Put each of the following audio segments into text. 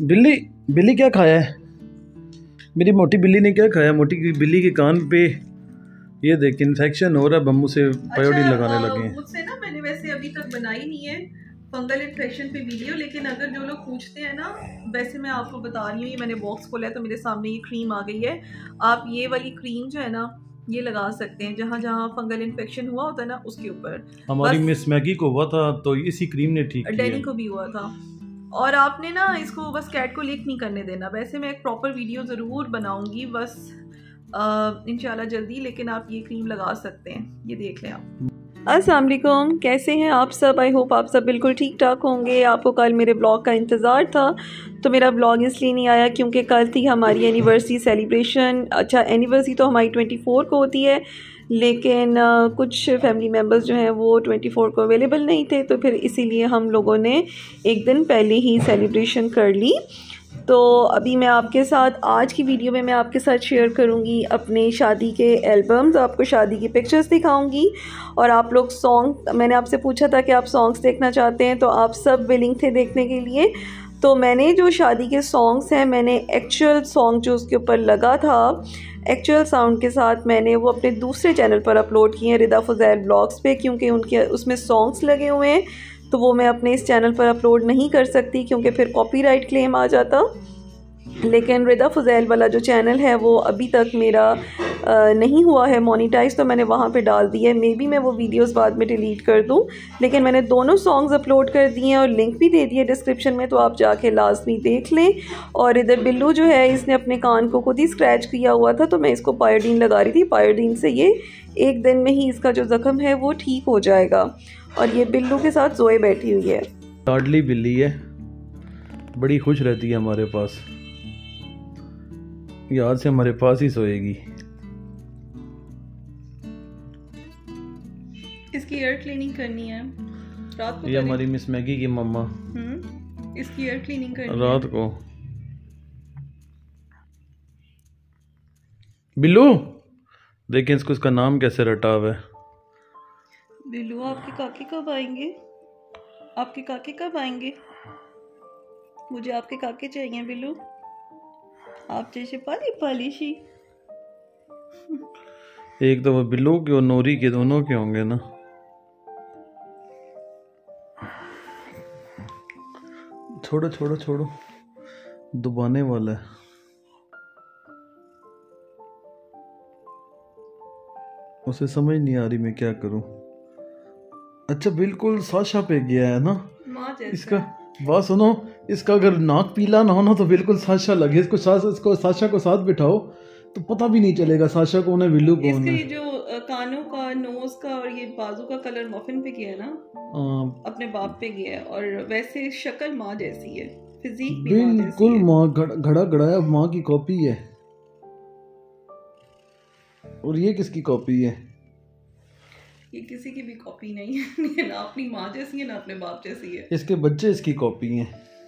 बिल्ली बिल्ली क्या खाया है? मेरी मोटी बिल्ली ने क्या खाया? मोटी बिल्ली के कान पे ये देख इन्फेक्शन हो रहा है, बम्बू से पायोडीन लगाने लगे हैं। मुझसे ना मैंने वैसे अभी तक बनाई नहीं है फंगल इन्फेक्शन पे वीडियो, लेकिन अगर जो लोग पूछते हैं ना, वैसे मैं आपको बता रही हूँ। ये मैंने बॉक्स खोला है तो मेरे सामने ये क्रीम आ गई है। आप ये वाली क्रीम जो है ना, ये लगा सकते हैं जहाँ जहाँ फंगल इन्फेक्शन हुआ होता है ना, उसके ऊपर। हमारी मिस मैगी को हुआ था तो इसी क्रीम ने ठीक किया। डैनी को भी हुआ था। और आपने ना इसको बस कैट को लीक नहीं करने देना। वैसे मैं एक प्रॉपर वीडियो ज़रूर बनाऊंगी बस इंशाल्लाह जल्दी, लेकिन आप ये क्रीम लगा सकते हैं। ये देख लें आप। अस्सलाम वालेकुम, कैसे हैं आप सब? आई होप आप सब बिल्कुल ठीक ठाक होंगे। आपको कल मेरे ब्लॉग का इंतज़ार था, तो मेरा ब्लॉग इसलिए नहीं आया क्योंकि कल थी हमारी एनिवर्सरी सेलिब्रेशन। अच्छा, एनिवर्सरी तो हमारी 24 को होती है, लेकिन कुछ फैमिली मेम्बर्स जो हैं वो 24 को अवेलेबल नहीं थे, तो फिर इसीलिए हम लोगों ने एक दिन पहले ही सेलिब्रेशन कर ली। तो अभी मैं आपके साथ आज की वीडियो में मैं आपके साथ शेयर करूंगी अपने शादी के एल्बम्स, आपको शादी की पिक्चर्स दिखाऊंगी। और आप लोग सॉन्ग, मैंने आपसे पूछा था कि आप सॉन्ग्स देखना चाहते हैं, तो आप सब विलिंग थे देखने के लिए। तो मैंने जो शादी के सॉन्ग्स हैं, मैंने एक्चुअल सॉन्ग जो उसके ऊपर लगा था एक्चुअल साउंड के साथ, मैंने वो अपने दूसरे चैनल पर अपलोड किए हैं, रिदा फुज़ैल ब्लॉग्स पे, क्योंकि उनके उसमें सॉन्ग्स लगे हुए हैं। तो वो मैं अपने इस चैनल पर अपलोड नहीं कर सकती क्योंकि फिर कॉपीराइट क्लेम आ जाता। लेकिन रिदा फुज़ैल वाला जो चैनल है वो अभी तक मेरा नहीं हुआ है मोनेटाइज, तो मैंने वहाँ पे डाल दिया है। मे बी मैं वो वीडियोस बाद में डिलीट कर दूँ, लेकिन मैंने दोनों सॉन्ग्स अपलोड कर दिए हैं और लिंक भी दे दिए डिस्क्रिप्शन में, तो आप जाके लाजमी देख लें। और इधर बिल्लू जो है, इसने अपने कान को खुद ही स्क्रैच किया हुआ था, तो मैं इसको पायोडीन लगा रही थी। पायोडीन से ये एक दिन में ही इसका जो ज़ख्म है वो ठीक हो जाएगा। और ये बिल्लू के साथ जोए बैठी हुई है। लाडली बिल्ली है, बड़ी खुश रहती है हमारे पास, याद से हमारे पास ही सोएगी। इसकी एयर क्लीनिंग करनी है रात को। ये हमारी मिस मैगी की मम्मा इसकी एयर क्लीनिंग करनी रात को। बिल्लू देखें इसको, इसका नाम कैसे रटा हुआ है। बिल्लू, आपके काके कब आएंगे? आपके काके कब आएंगे? मुझे आपके काके चाहिए बिल्लू, आप जैसे पाली पालिशी। एक तो वो बिल्लू के और नोरी के दोनों के होंगे ना। छोड़ो छोड़ो छोड़ो, दबाने वाला है। उसे समझ नहीं आ रही मैं क्या करूं। अच्छा, बिल्कुल साशा पे गया है ना इसका। बात सुनो, इसका अगर नाक पीला ना हो ना तो बिल्कुल साशा लगे। इसको साशा को साथ बिठाओ तो पता भी नहीं चलेगा साशा कौन है बिल्लू कौन है। जो कानों का, नोज का और ये बाजू का कलर मफिन पे गया है ना, अपने बाप पे गया है। और वैसे शक्ल माँ जैसी है, फिजिक भी बिल्कुल माँ घड़ा घड़ाया माँ की कॉपी है। और ये किसकी कॉपी है? ये किसी की भी कॉपी नहीं है। ना अपनी माँ जैसी है ना अपने बाप जैसी है। इसके बच्चे इसकी कॉपी हैं।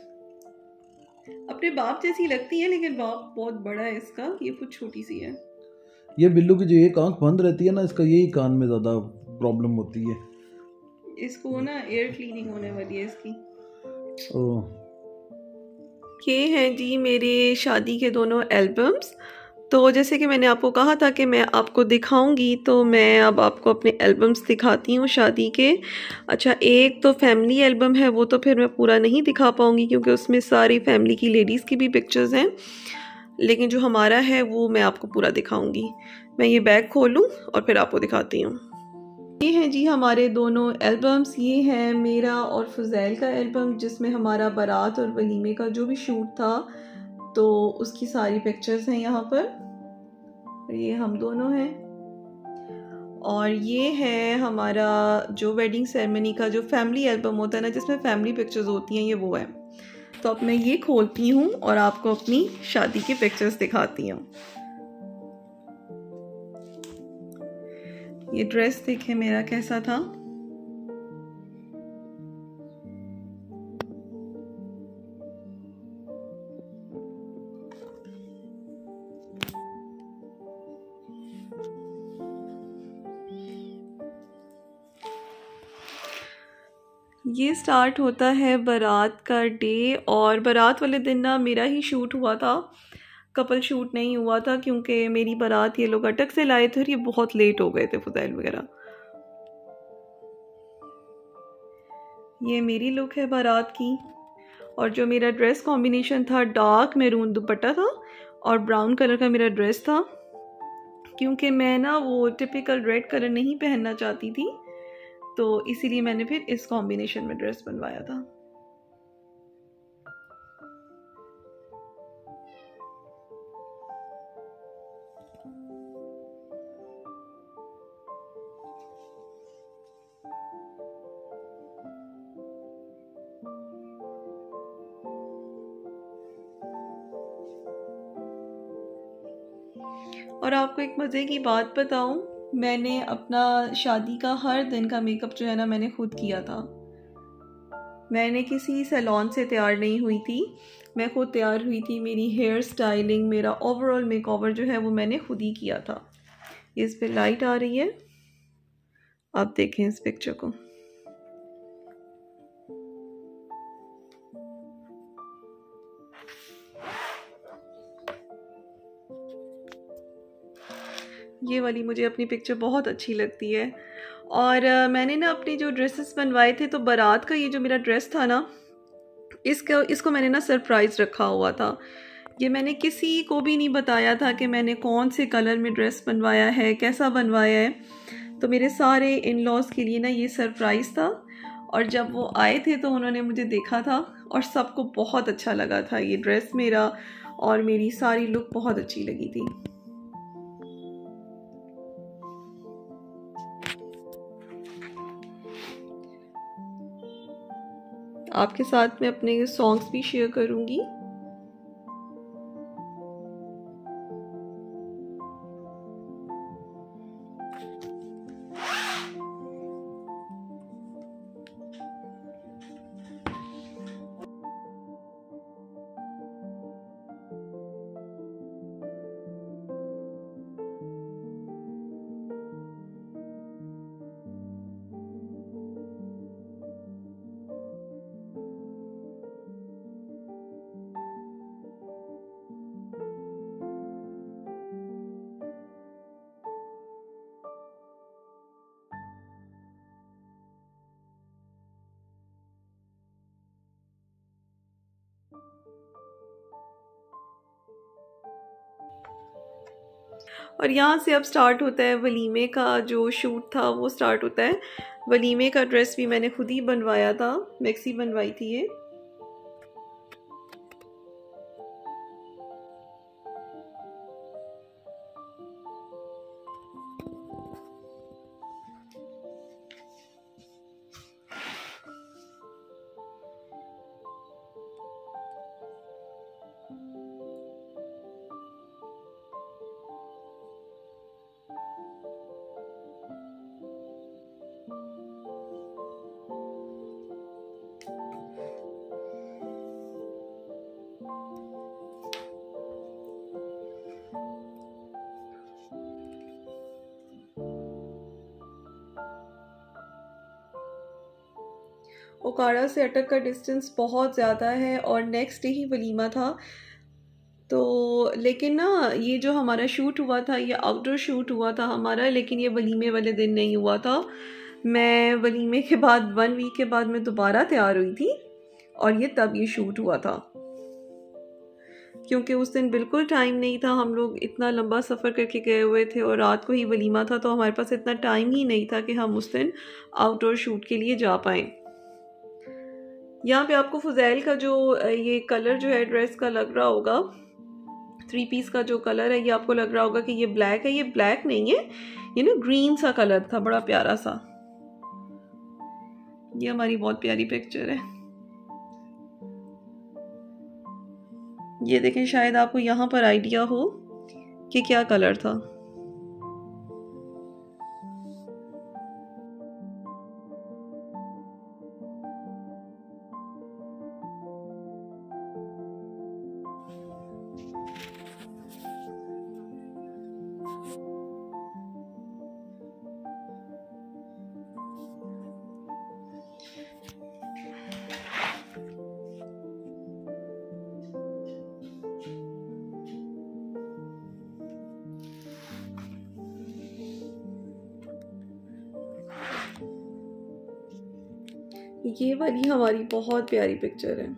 अपने बाप जैसी लगती है, लेकिन बाप बहुत बड़ा है इसका, ये कुछ छोटी सी है। ये बिल्लू की जो एक आंख बंद रहती है ना, इसका यही कान में ज्यादा प्रॉब्लम होती है। इसको ना एयर क्लीनिंग होने वाली है इसकी। ओह, ये हैं जी मेरे शादी के दोनों एल्बम्स। तो जैसे कि मैंने आपको कहा था कि मैं आपको दिखाऊंगी, तो मैं अब आपको अपने एल्बम्स दिखाती हूँ शादी के। अच्छा, एक तो फैमिली एल्बम है, वो तो फिर मैं पूरा नहीं दिखा पाऊँगी क्योंकि उसमें सारी फैमिली की, लेडीज़ की भी पिक्चर्स हैं, लेकिन जो हमारा है वो मैं आपको पूरा दिखाऊंगी। मैं ये बैग खोलूँ और फिर आपको दिखाती हूँ। ये हैं जी हमारे दोनों एल्बम्स। ये है मेरा और फुज़ैल का एल्बम, जिसमें हमारा बारात और वलीमे का जो भी शूट था, तो उसकी सारी पिक्चर्स हैं यहाँ पर। ये हम दोनों हैं। और ये है हमारा जो वेडिंग सेरेमनी का जो फैमिली एल्बम होता है ना, जिसमें फैमिली पिक्चर्स होती हैं, ये वो है। तो अब मैं ये खोलती हूँ और आपको अपनी शादी की पिक्चर्स दिखाती हूँ। ये ड्रेस देखें मेरा कैसा था। ये स्टार्ट होता है बारात का डे, और बारात वाले दिन ना मेरा ही शूट हुआ था, कपल शूट नहीं हुआ था क्योंकि मेरी बारात ये लोग अटक से लाए थे और ये बहुत लेट हो गए थे फुज़ैल वगैरह। ये मेरी लुक है बारात की, और जो मेरा ड्रेस कॉम्बिनेशन था डार्क मैरून दुपट्टा था और ब्राउन कलर का मेरा ड्रेस था, क्योंकि मैं ना वो टिपिकल रेड कलर नहीं पहनना चाहती थी, तो इसीलिए मैंने फिर इस कॉम्बिनेशन में ड्रेस बनवाया था। और आपको एक मज़े की बात बताऊं, मैंने अपना शादी का हर दिन का मेकअप जो है ना मैंने खुद किया था। मैंने किसी सैलून से तैयार नहीं हुई थी, मैं खुद तैयार हुई थी। मेरी हेयर स्टाइलिंग, मेरा ओवरऑल मेकओवर जो है वो मैंने खुद ही किया था। इस पे लाइट आ रही है, आप देखें इस पिक्चर को। ये वाली मुझे अपनी पिक्चर बहुत अच्छी लगती है। और मैंने ना अपनी जो ड्रेसेस बनवाए थे, तो बारात का ये जो मेरा ड्रेस था ना, इसको मैंने ना सरप्राइज़ रखा हुआ था। ये मैंने किसी को भी नहीं बताया था कि मैंने कौन से कलर में ड्रेस बनवाया है, कैसा बनवाया है। तो मेरे सारे इन लॉज के लिए ना ये सरप्राइज़ था, और जब वो आए थे तो उन्होंने मुझे देखा था और सबको बहुत अच्छा लगा था ये ड्रेस मेरा, और मेरी सारी लुक बहुत अच्छी लगी थी। आपके साथ मैं अपने सॉन्ग्स भी शेयर करूंगी। और यहाँ से अब स्टार्ट होता है वलीमे का जो शूट था, वो स्टार्ट होता है। वलीमे का ड्रेस भी मैंने खुद ही बनवाया था, मैक्सी बनवाई थी ये। ओकाड़ा से अटक का डिस्टेंस बहुत ज़्यादा है और नेक्स्ट डे ही वलीमा था। तो लेकिन ना ये जो हमारा शूट हुआ था, ये आउटडोर शूट हुआ था हमारा, लेकिन ये वलीमे वाले दिन नहीं हुआ था। मैं वलीमे के बाद 1 वीक के बाद मैं दोबारा तैयार हुई थी, और ये तब ये शूट हुआ था, क्योंकि उस दिन बिल्कुल टाइम नहीं था। हम लोग इतना लंबा सफ़र करके गए हुए थे और रात को ही वलीमा था, तो हमारे पास इतना टाइम ही नहीं था कि हम उस दिन आउटडोर शूट के लिए जा पाएँ। यहाँ पे आपको फुज़ैल का जो ये कलर जो है ड्रेस का लग रहा होगा, 3 पीस का जो कलर है, ये आपको लग रहा होगा कि ये ब्लैक है। ये ब्लैक नहीं है, ये ना ग्रीन सा कलर था, बड़ा प्यारा सा। ये हमारी बहुत प्यारी पिक्चर है। ये देखें, शायद आपको यहाँ पर आइडिया हो कि क्या कलर था। ये वाली हमारी बहुत प्यारी पिक्चर है।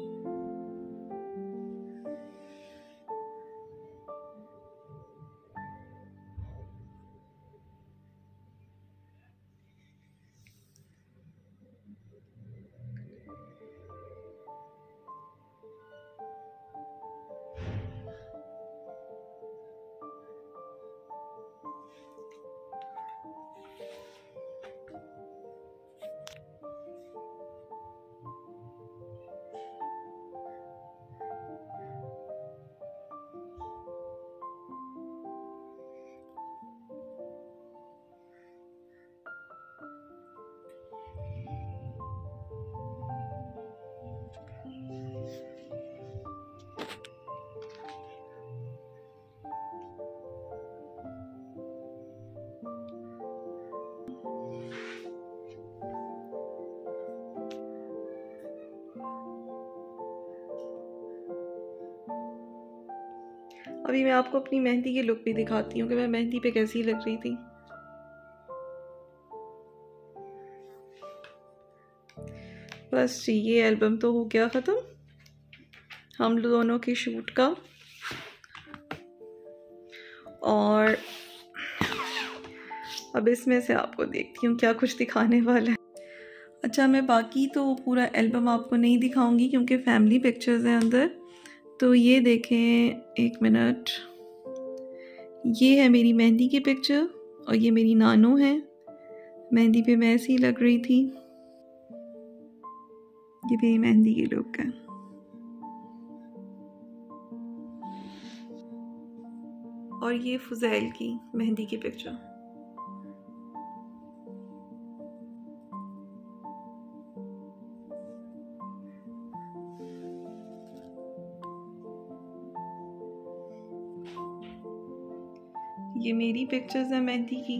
अभी मैं आपको अपनी मेहंदी की लुक भी दिखाती हूँ कि मैं मेहंदी पे कैसी लग रही थी। बस जी, ये एल्बम तो हो गया ख़त्म हम दोनों की शूट का। और अब इसमें से आपको देखती हूँ क्या कुछ दिखाने वाला है। अच्छा, मैं बाकी तो पूरा एल्बम आपको नहीं दिखाऊंगी क्योंकि फैमिली पिक्चर्स हैं अंदर। तो ये देखें, एक मिनट, ये है मेरी मेहंदी की पिक्चर और ये मेरी नानू है। मेहंदी पे मैं ऐसी लग रही थी। ये मेरी मेहंदी की लुक है। और ये फुज़ैल की मेहंदी की पिक्चर। ये मेरी पिक्चर्स है मेहंदी की,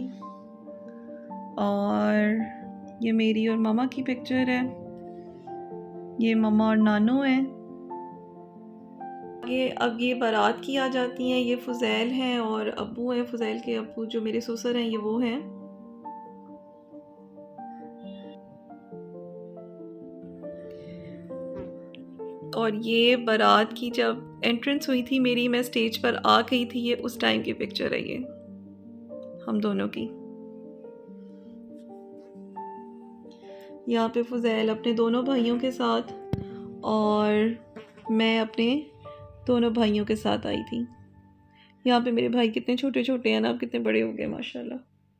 और ये मेरी और मामा की पिक्चर है। ये मामा और नानू हैं। अब ये बारात की आ जाती हैं। ये फुज़ैल हैं और अब्बू हैं, फुज़ैल के अब्बू जो मेरे ससुर हैं, ये वो हैं। और ये बारात की जब एंट्रेंस हुई थी मेरी, मैं स्टेज पर आ गई थी, ये उस टाइम की पिक्चर है। ये हम दोनों की। यहाँ पे फुज़ैल अपने दोनों भाइयों के साथ और मैं अपने दोनों भाइयों के साथ आई थी। यहाँ पे मेरे भाई कितने छोटे छोटे हैं ना, अब कितने बड़े हो गए माशाल्लाह।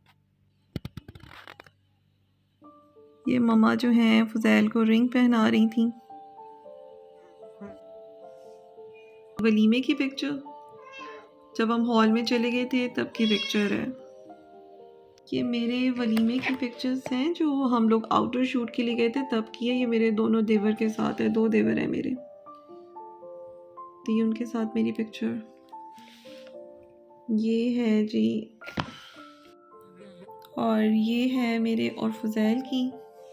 ये मम्मा जो हैं फुज़ैल को रिंग पहना रही थी। वलीमे की पिक्चर जब हम हॉल में चले गए थे तब की पिक्चर है। ये मेरे वलीमे की पिक्चर्स हैं जो हम लोग आउटर शूट के लिए गए थे तब की है। ये मेरे दोनों देवर के साथ है, 2 देवर हैं मेरे, तो ये उनके साथ मेरी पिक्चर। ये है जी, और ये है मेरे और फुज़ैल की।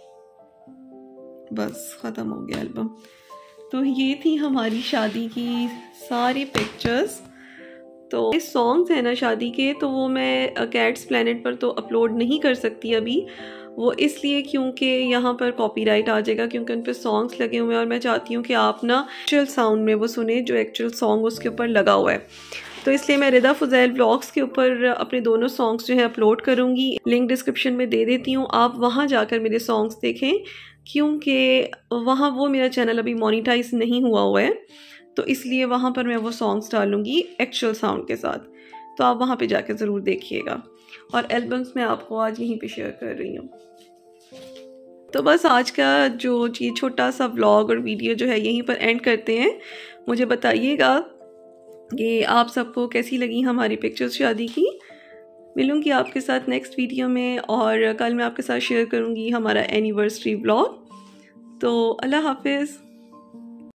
बस ख़त्म हो गया एल्बम। तो ये थी हमारी शादी की सारी पिक्चर्स। तो ये सॉन्ग्स हैं ना शादी के, तो वो मैं कैट्स प्लैनेट पर तो अपलोड नहीं कर सकती अभी। वो इसलिए क्योंकि यहाँ पर कॉपीराइट आ जाएगा, क्योंकि उन पर सॉन्ग्स लगे हुए हैं और मैं चाहती हूँ कि आप ना एक्चुअल साउंड में वो सुने जो एक्चुअल सॉन्ग उसके ऊपर लगा हुआ है। तो इसलिए मैं रिदा फुज़ैल व्लॉग्स के ऊपर अपने दोनों सॉन्ग्स जो है अपलोड करूँगी। लिंक डिस्क्रिप्शन में दे देती हूँ, आप वहाँ जाकर मेरे सॉन्ग्स देखें, क्योंकि वहाँ वो मेरा चैनल अभी मोनेटाइज नहीं हुआ है, तो इसलिए वहाँ पर मैं वो सॉन्ग्स डालूँगी एक्चुअल साउंड के साथ। तो आप वहाँ पे जाकर ज़रूर देखिएगा। और एल्बम्स मैं आपको आज यहीं पे शेयर कर रही हूँ। तो बस आज का जो ये छोटा सा व्लॉग और वीडियो जो है यहीं पर एंड करते हैं। मुझे बताइएगा कि आप सबको कैसी लगी हमारी पिक्चर्स शादी की। मिलूँगी आपके साथ नेक्स्ट वीडियो में, और कल मैं आपके साथ शेयर करूँगी हमारा एनिवर्सरी व्लॉग। तो अल्लाह हाफिज़।